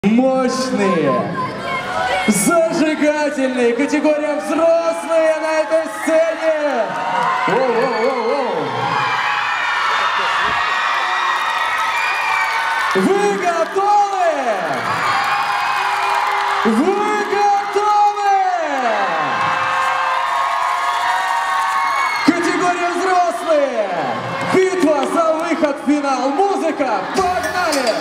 Мощные, зажигательные, категория взрослые на этой сцене. Воу-воу-воу-воу. Вы готовы? Вы готовы? Категория взрослые. Битва за выход в финал. Музыка. Погнали!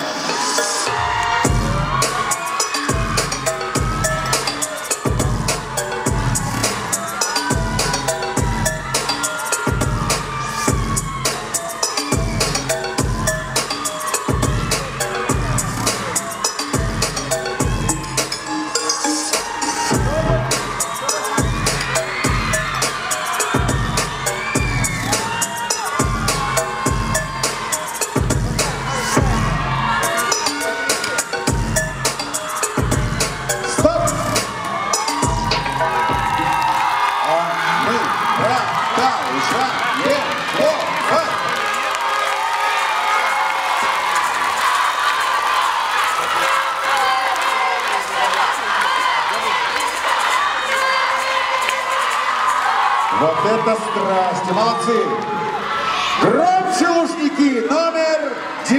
Вот это страсть! Молодцы! Громче, Лужники! Номер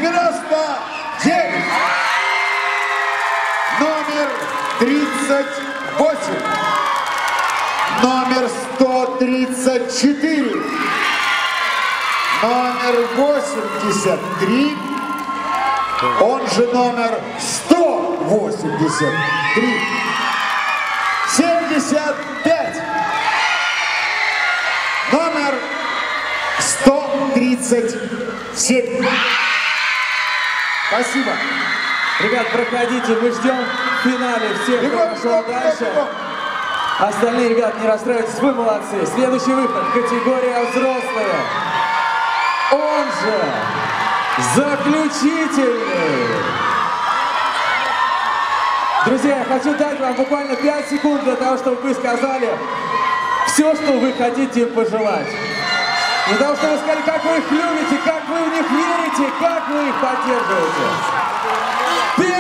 99! Номер 38! Номер 134! Номер 83! Он же номер 183! 75! Номер 137. Спасибо. Ребят, проходите, мы ждем в финале всех, кто пошел дальше. Остальные, ребят, не расстраивайтесь, вы молодцы. Следующий выход, категория взрослые. Он же заключительный. Друзья, я хочу дать вам буквально 5 секунд для того, чтобы вы сказали все, что вы хотите им пожелать. Для того, чтобы вы сказали, как вы их любите, как вы в них верите, как вы их поддерживаете. 5,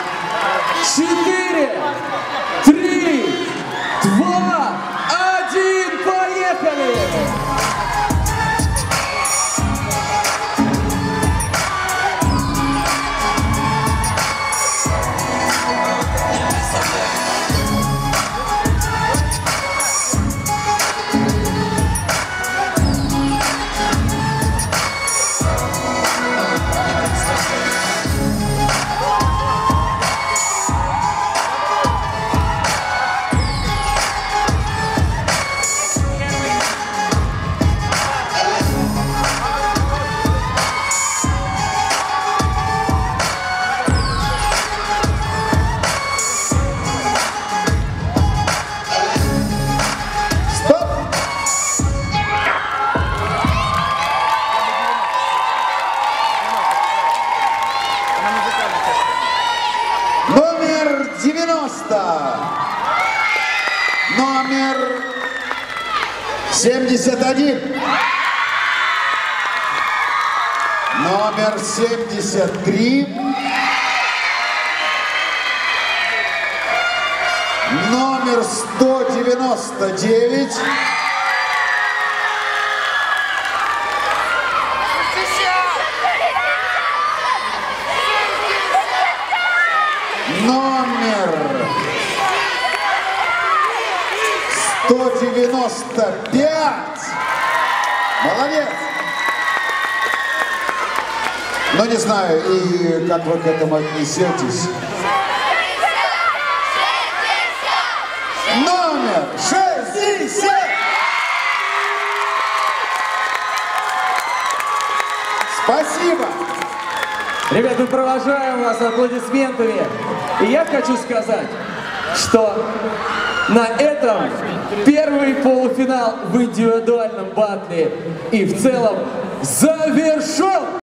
4, 3, 2, 1, поехали! Номер 90. Номер 71. Номер 73. Номер 199. Номер 195. Молодец. Но не знаю, и как вы к этому отнесетесь. Номер 60. Спасибо. Ребята, мы провожаем вас аплодисментами. И я хочу сказать, что на этом первый полуфинал в индивидуальном батле и в целом завершен.